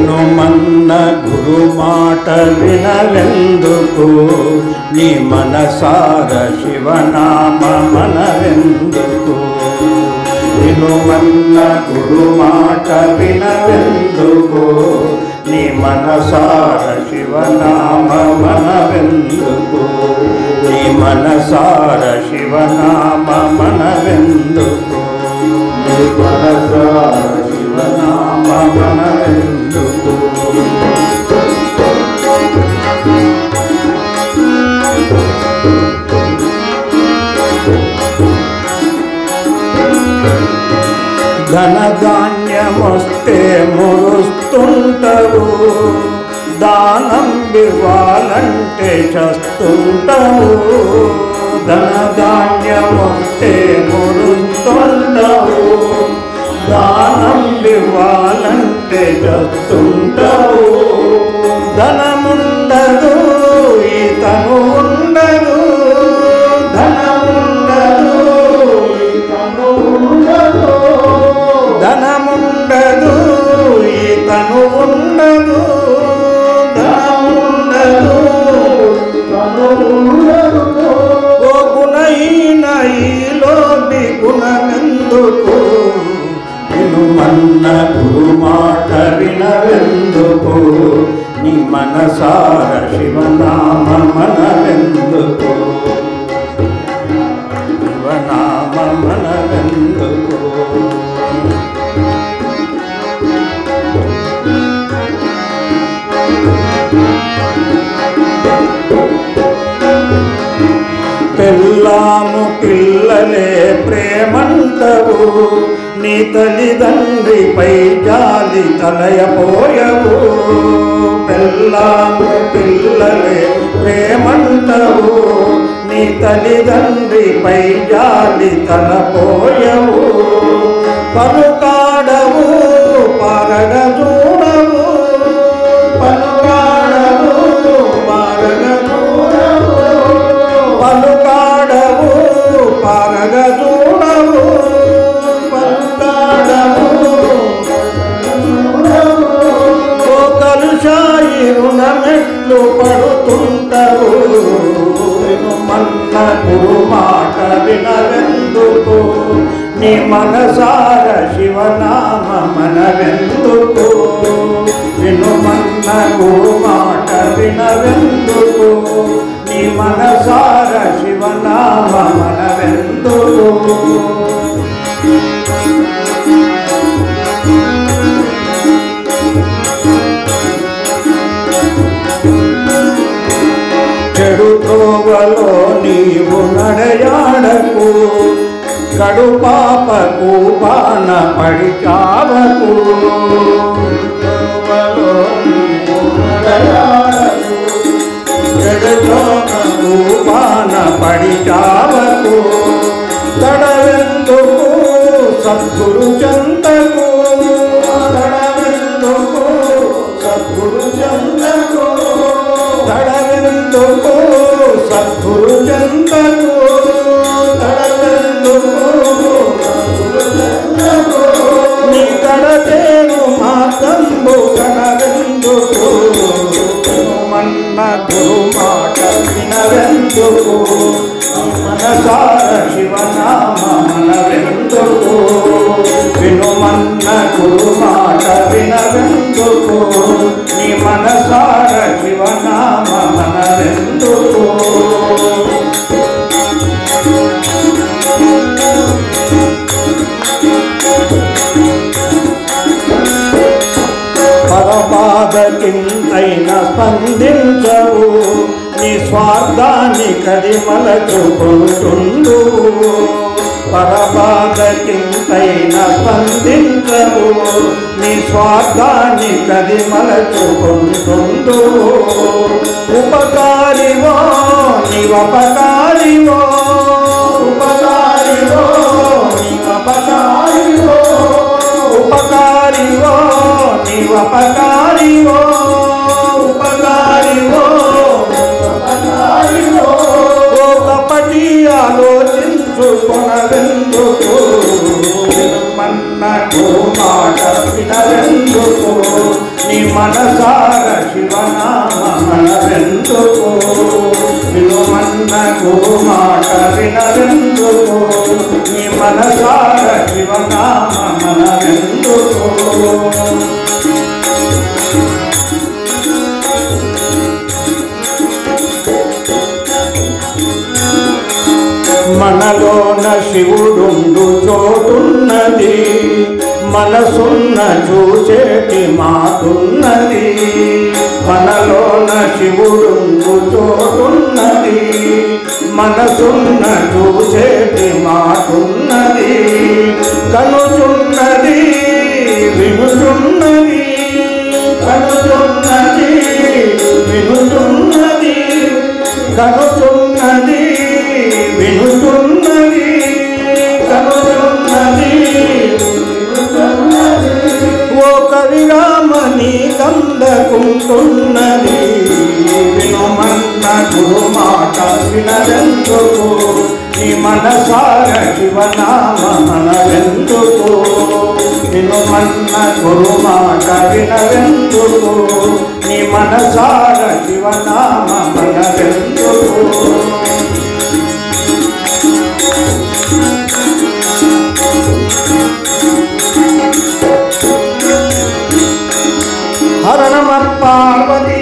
వినుమన్న గురు మాట వినవెందుకు నీ మనసార శివనామ మనవెందుకు వినుమన్న గురు మాట వినవెందుకు నీ మనసార శివనామ మనవెందుకు నీ మనసార శివనామ మనవెందుకు నీ మనసార శివనామ మనవెందుకు ధనధాన్యమొస్తే మురుస్తుంటావు దానం ఇవ్వాలంటే చస్తుంటావు ధనధాన్యమొస్తే మురుస్తుంటావు దానం ఇవ్వాలంటే చస్తుంటావు ధనముండదు ఈతను ఉండదు ధనముండదు ఈతను ఉండదు ధనముండదు ఈతను ఉండదు ధనముండదు ఈతను ఉండదు ఓ గుణహీన ఈలోని గుణమెందుకు వినుమన్న గురు మాట వినవెందుకు నీ మనసార శివనామ మనవెందుకు శివనామ మనవెందుకు పెళ్ళాము పిల్లలే ప్రేమంటవు నీ తల్లిదండ్రిపై జాలి తలయపోయవు పెళ్ళాము పిల్లలే ప్రేమంటవు నీ తల్లిదండ్రిపై జాలి తలపోయవు పలుకాడవు పారగజూడవు పలుకాడవు పారగజూడవు పలుకాడవు పారగజూడవు పలుకాడవు ఓ కలుషాయి రుణమెట్లు పడుతుంటవు వినుమన్న గురు మాట వినవెందుకు నీ మనసార శివనామ మనవెందుకు వినుమన్న గురు మాట వినవెందుకు నీ మనసార శివనామ మనవెందుకు చెడు త్రోవలో నీవు నడయాడకు కడు పాపకు బాణ పడి చావకు త్రోవలో నీవు నడయాడకు చెడు త్రోవకు బాణ పడి చావకు తడవెందుకు సద్గురు చెంతకు తడవెందుకు సద్గురు చెంతకు తడవెందుకు సద్గురు చెంతకు తడవెందుకు నీ కడతేను మార్గంబు కడవెందుకు మన్న గురు మాట వినవెందుకు మనసార శివనామ మనవెందుకు వినుమన్న గురు మాట వినవెందుకు నీ మనసార శివనామ మనవెందుకు పరబాధకింతైన స్పందించవు నీ స్వార్థాన్ని కరిమలచుకుంటుండు పరబాధకింతైన స్పందించవు నీ స్వార్థాన్ని కరిమలచుకుంటుండు ఉపకారివో నీవపకారివో ఉపకారివో నీవపకారివో ఉపకారివో నీవపకారివో ఉపకారివో నీవపకారివో ఓ కపటి ఆలోచించుకొనవెందుకు మన్న గురు మాట వినవెందుకు నీ మనసార శివనామనరెందుకు వినుమన్న గురు మాట వినరెందుకు నీ మనసార శివనామనరెందుకు మనలోన శివుడుండు చోటున్నది మనసున్న చూచేటి మాటున్నది మనలోన శివుడుండు చోటున్నది మనసున్న చూచేటి మాటున్నది కనుచున్నది వినుచున్నది కనుచున్నది వినుచున్నది కనుచున్నది వినుచున్నది కనుచున్నది ఓ కవిరామని కందకుంటున్నది వినుమన్న గురు మాట వినరెందుకు నీ మనసార శివనామనరెందుకు వినుమన్న గురు మాట వినరెందుకు నీ మనసార శివనామనరెందుకు హర నమ పార్వతీ